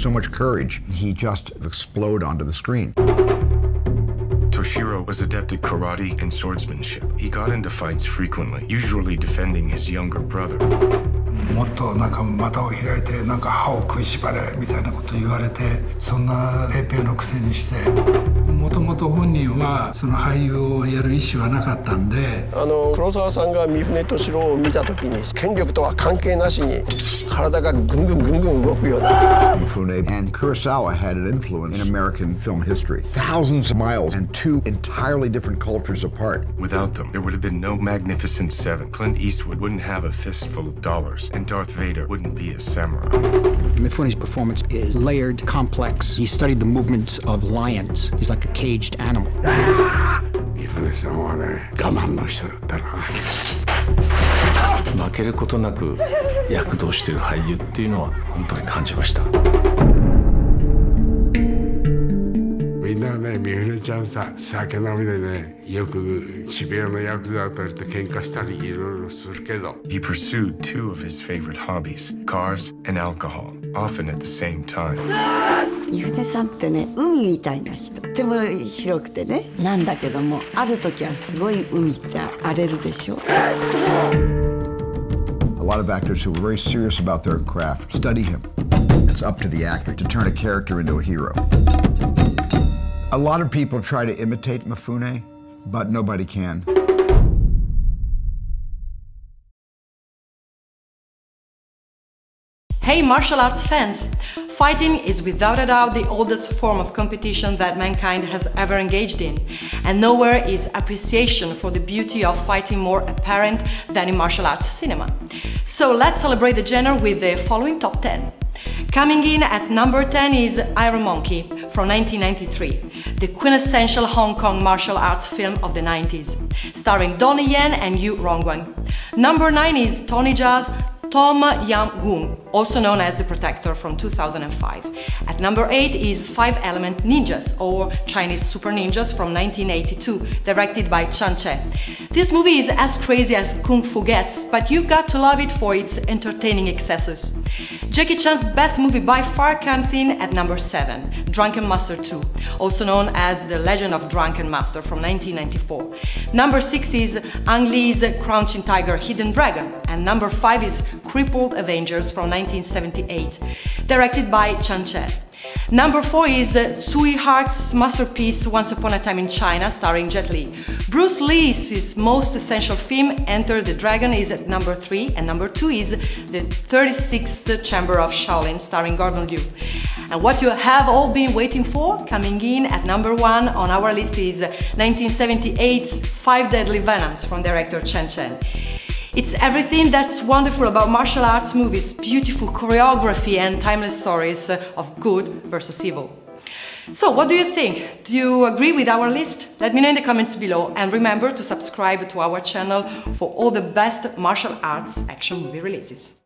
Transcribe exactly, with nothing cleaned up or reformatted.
so much courage, he just exploded onto the screen. Toshiro was adept at karate and swordsmanship. He got into fights frequently, usually defending his younger brother. もっとなんか股を開いてなんか歯を食いしばれみたいなこと言われて、そんなペーペーのくせにして、もともと本人はその俳優をやる意思はなかったんで、 あの黒沢さんが三船敏郎を見たときに権力とは関係なしに体がぐんぐんぐんぐん動くような。 Mifune and Kurosawa had an influence in American film history, thousands of miles and two entirely different cultures apart. Without them, there would have been no Magnificent Seven. Clint Eastwood wouldn't have a Fistful of Dollars, and Darth Vader wouldn't be a samurai. Mifune's performance is layered, complex. He studied the movements of lions. He's like a caged animal. 三船さんはね、我慢の人だったな。 負けることなく躍動している俳優っていうのは本当に感じました。 みんなね、三船ちゃんさ、酒飲みでね、よく渋谷のヤクザとして喧嘩したりいろいろするけど。 He pursued two of his favorite hobbies, cars and alcohol, often at the same time. 三船さんってね、海みたいな人。とても広くてね、なんだけども、ある時はすごい海って荒れるでしょ。 A lot of actors who were very serious about their craft study him. It's up to the actor to turn a character into a hero. A lot of people try to imitate Mifune, but nobody can. Hey martial arts fans! Fighting is without a doubt the oldest form of competition that mankind has ever engaged in, and nowhere is appreciation for the beauty of fighting more apparent than in martial arts cinema. So let's celebrate the genre with the following top ten. Coming in at number ten is Iron Monkey from nineteen ninety-three, the quintessential Hong Kong martial arts film of the nineties, starring Donnie Yen and Yu Rongguan. Number nine is Tony Jaa's Tom Yam Goong, also known as The Protector from two thousand five. At number eight is Five Element Ninjas, or Chinese Super Ninjas from nineteen eighty-two, directed by Chan Che. This movie is as crazy as Kung Fu gets, but you've got to love it for its entertaining excesses. Jackie Chan's best movie by far comes in at number seven, Drunken Master two, also known as The Legend of Drunken Master from nineteen ninety-four. Number six is Ang Lee's Crouching Tiger, Hidden Dragon, and number five is Crippled Avengers from nineteen seventy-eight, directed by Chan Che. Number four is uh, Tsui Hark's masterpiece Once Upon a Time in China, starring Jet Li. Bruce Lee's most essential film, Enter the Dragon, is at number three, and number two is the thirty-sixth Chamber of Shaolin, starring Gordon Liu. And what you have all been waiting for, coming in at number one on our list, is nineteen seventy-eight's Five Deadly Venoms from director Chen Chen. It's everything that's wonderful about martial arts movies, beautiful choreography and timeless stories of good versus evil. So what do you think? Do you agree with our list? Let me know in the comments below, and remember to subscribe to our channel for all the best martial arts action movie releases.